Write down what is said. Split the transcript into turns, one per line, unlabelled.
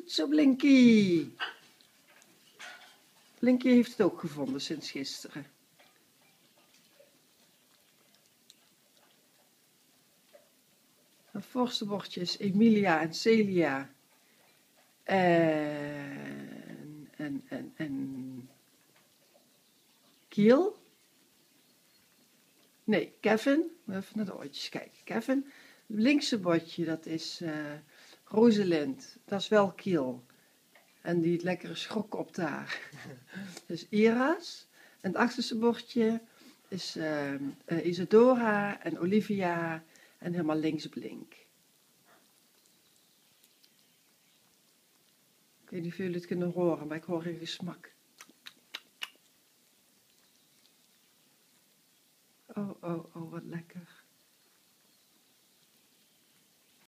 zo Blinky. Blinky heeft het ook gevonden sinds gisteren. Het voorste bordje is Emilia en Celia. En Kiel. Nee, Kevin. Even naar de oortjes kijken. Kevin. Het linkse bordje, dat is Rosalind. Dat is wel Kiel. En die lekkere schrok op daar. Dus Ira's. En het achterste bordje is Isadora en Olivia. En helemaal links Blink. Ik weet niet of jullie het kunnen horen, maar ik hoor een gesmak. Oh, wat lekker.